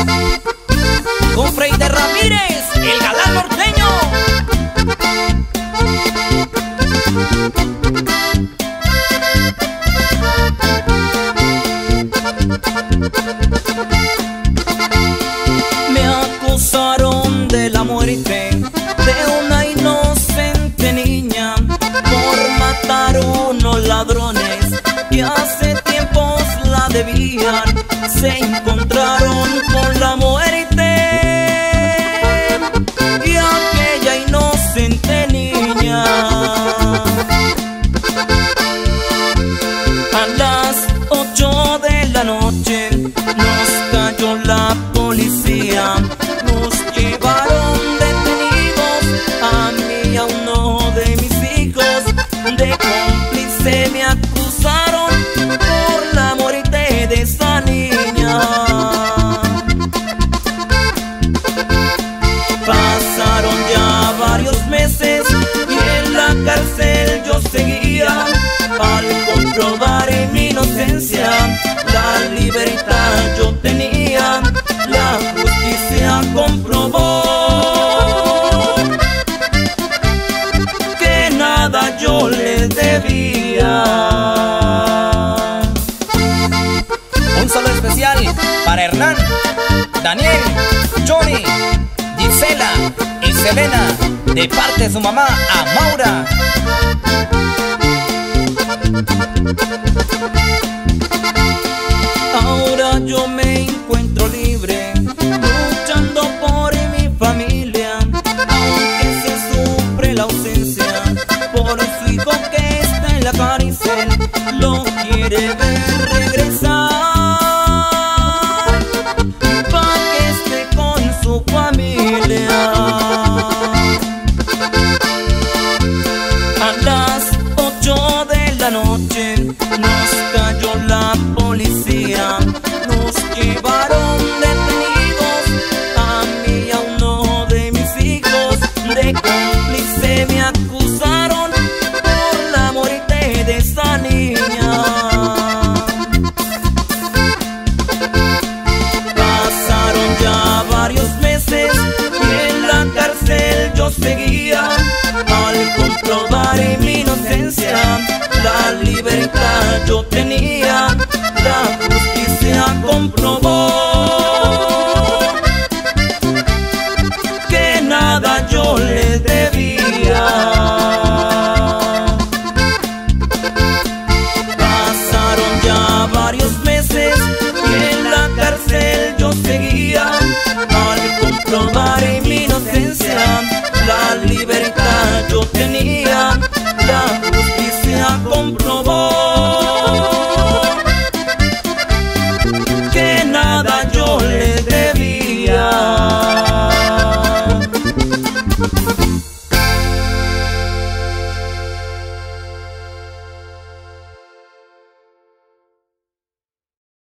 Con Freide Ramírez, el galán norteño. Me acusaron de la muerte de una inocente niña por matar unos ladrones que hace tiempos la debían. Se encontraron con la muerte y aquella inocente niña. A las 8 de la noche nos cayó la policía, nos llevaron detenidos a mí y a uno de mis hijos. De cómplice me acusaron por la muerte de esa niña. Pasaron ya varios meses y en la cárcel yo seguía. Al comprobar mi inocencia, la libertad yo tenía. La justicia comprobó que nada yo les debía. Un saludo especial para Hernán, Daniel, Johnny, Gisela y Selena, de parte de su mamá, a Maura.